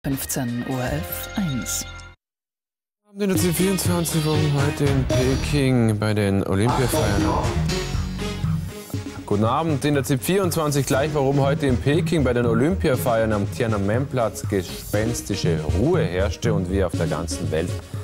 15.11 Uhr 1. Den C24 Wochen heute in Peking bei den Olympiafeiern. Guten Abend, in der C24 gleich, warum heute in Peking bei den Olympiafeiern am Tiananmen-Platz gespenstische Ruhe herrschte und wie auf der ganzen Welt